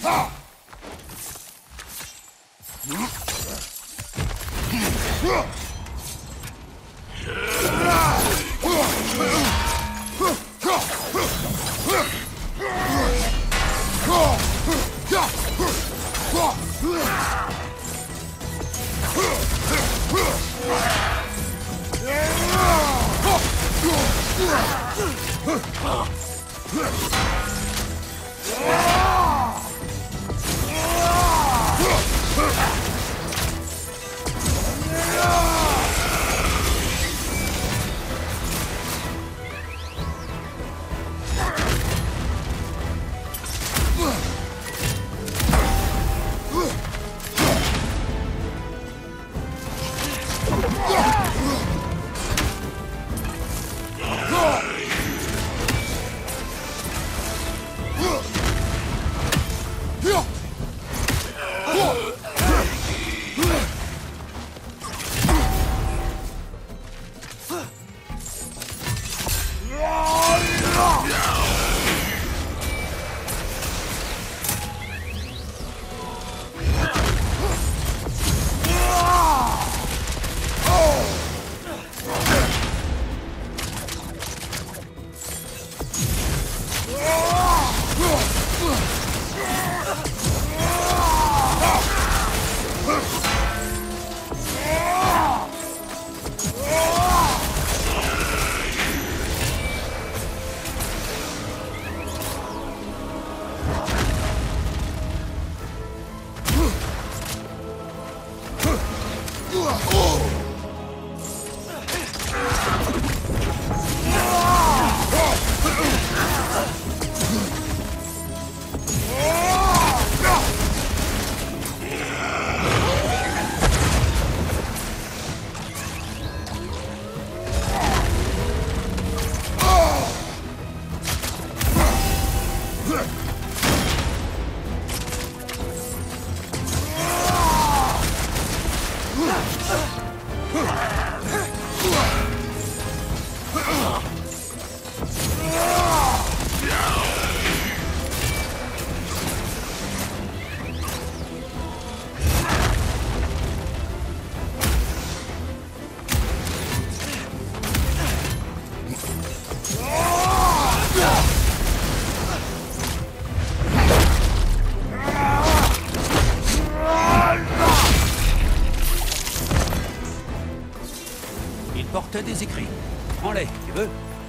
Portait des écrits. Prends-les, tu veux?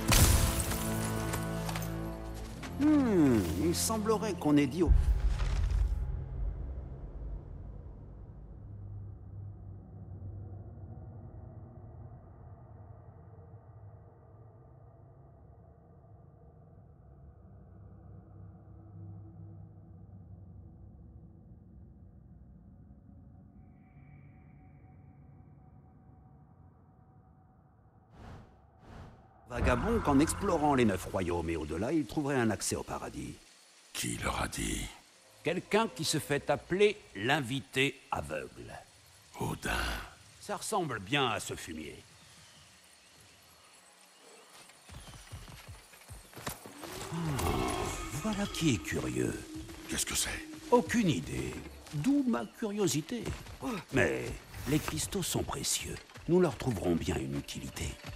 Il semblerait qu'on ait dit au... vagabond qu'en explorant les 9 royaumes et au-delà, il trouverait un accès au paradis. Qui leur a dit? Quelqu'un qui se fait appeler l'invité aveugle. Odin. Ça ressemble bien à ce fumier. Voilà qui est curieux. Qu'est-ce que c'est? Aucune idée. D'où ma curiosité. Mais les cristaux sont précieux. Nous leur trouverons bien une utilité.